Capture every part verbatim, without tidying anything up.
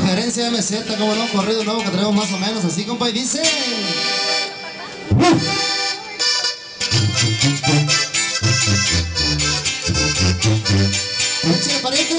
Gerencia M Z, como no, corrido nuevo que tenemos más o menos así, compa, y dice... ¡Échale, pariente!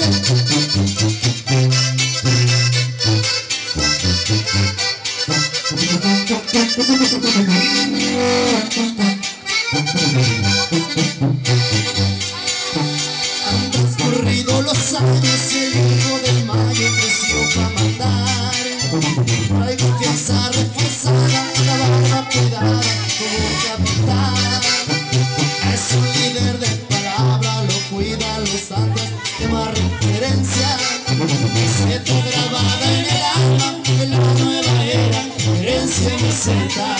Han transcurrido los años y el hijo del mayo creció para mandar. Traigo fianza reforzada, la barba cuidada como capitán. Es un líder de palabra, lo cuida los santos de más referencia. Siento grabada en el alma de la nueva era, Gerencia M Z.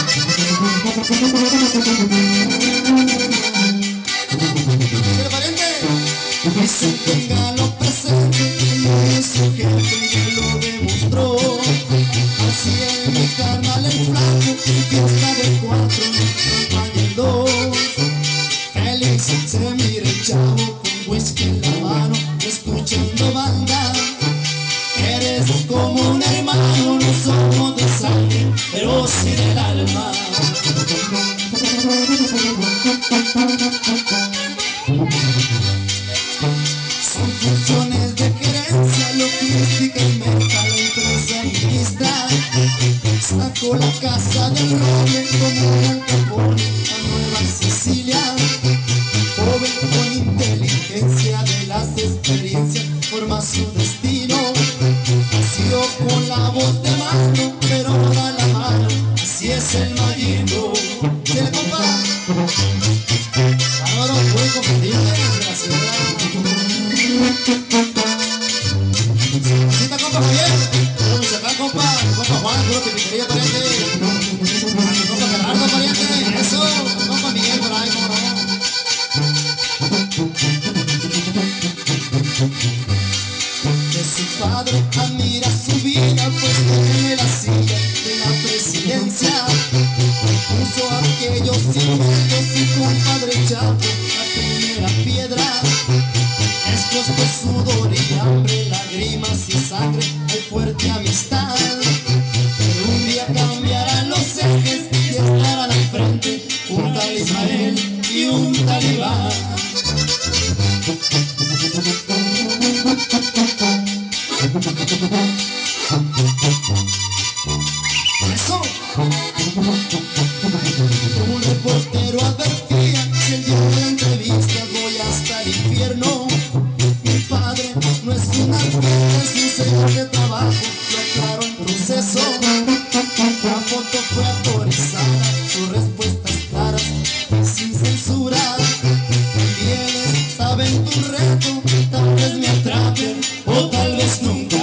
Dicen téngalo presente, que es su jefe que lo demostró. Así en mi carnal el flaco, fiesta de cuatro, campaña el dos. Félix se mira el chavo con whisky en la mano, escuchando banda. Eres como un hermano, no somos de sangre, pero sí del alma. Son funciones de gerencia, logística y meta, la empresa administra. Sacó la casa del roble como un Al Capone a Nueva Sicilia. Joven con inteligencia de las experiencias, forma su destino. Nació con la voz de mano, pero no da la mano, así es el mallito. ¿Se le compa? Bárbaro, muy comprendido de la ciudad. ¿Cita, compa Javier? Pero me saca, compa, mi compa Juan, puro pipitería, pariente. A mi compa Gerardo, pariente. Eso, mi compa Miguel por ahí, cómo no. De su padre admira su vida, pues tiene la silla de la presidencia. Puso aquellos cimientos y compadre Chapo la primera piedra. Es costo sudor y hambre, lágrimas y sangre, hay fuerte amistad. Pero un día cambiarán los ejes y estarán al frente un tal Ismael y un talibán. Eso. Un reportero advertía, si el día de la entrevista voy hasta el infierno. Mi padre no es un artista, es un señor de trabajo, lo aclaro en proceso. La foto fue autorizada, sus respuestas claras y sin censura. Vienes, saben tu reto, tal vez me atrapen o tal vez nunca.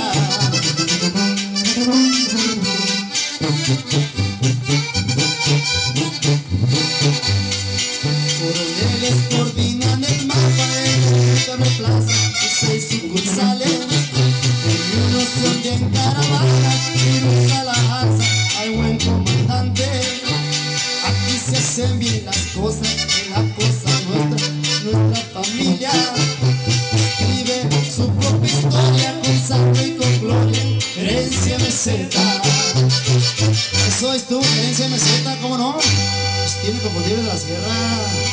Coroneles coordinan el mapa en la plaza de seis sucursales. En unos se hunde en caravana y nos a la alza hay buen comandante. Aquí se hacen bien las cosas, es la cosa nuestra, nuestra familia. Escribe su propia historia con sangre y con gloria, Gerencia M Z. Eso es tú, Gerencia M Z, ¿cómo no? Estilo inconfundible de la sierra.